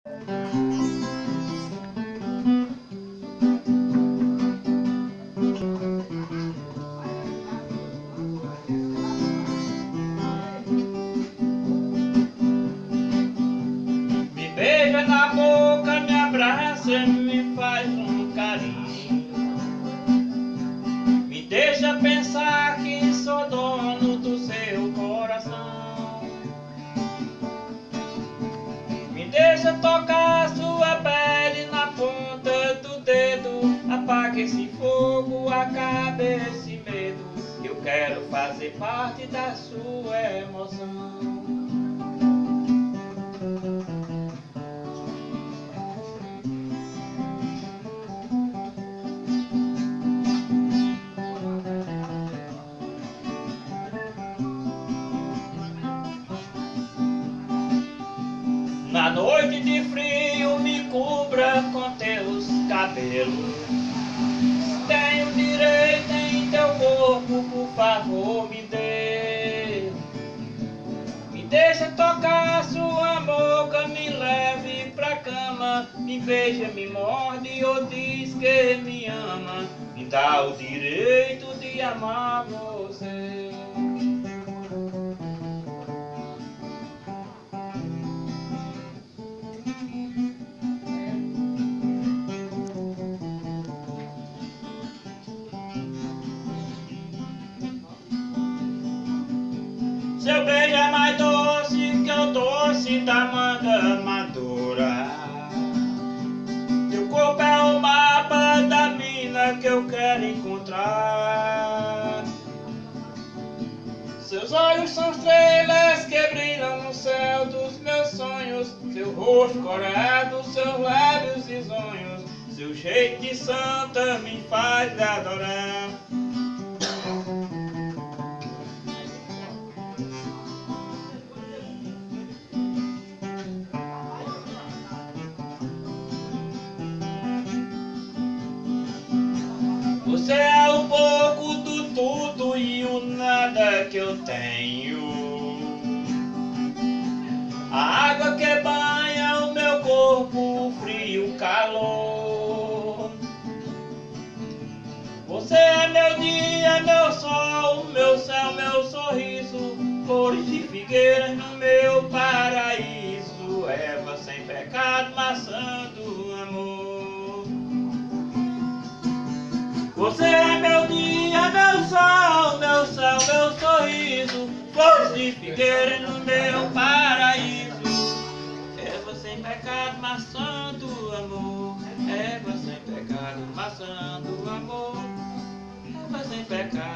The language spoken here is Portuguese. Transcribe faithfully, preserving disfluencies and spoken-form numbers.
Me beija na boca, me abraça e me faz um carinho. Me deixa pensar que sou dono do seu coração. Me deixa tocar sua pele na ponta do dedo. Apaga esse fogo, acabe esse medo. Eu quero fazer parte da sua emoção. Na noite de frio me cubra com teus cabelos. Tenho direito em teu corpo, por favor me dê. Me deixa tocar sua boca, me leve pra cama. Me beija, me morde ou diz que me ama. Me dá o direito de amar você. Seu beijo é mais doce que o doce da manga madura. Teu corpo é o mapa da mina que eu quero encontrar. Seus olhos são estrelas que brilham no céu dos meus sonhos. Seu rosto corado, seus lábios risonhos. Seu jeito de santa me faz lhe adorar. Você é o pouco do tudo e o nada que eu tenho. A água que banha o meu corpo, o frio, o calor. Você é meu dia, meu sol, meu céu, meu sorriso. Flores de figueiras no meu paraíso. Erva sem pecado, maçã do amor. Você é meu dia, meu sol, meu céu, meu sorriso. Flores de figueira no meu paraíso. Erva sem pecado, maçã do amor. Erva sem pecado, maçã do amor. Erva sem pecado.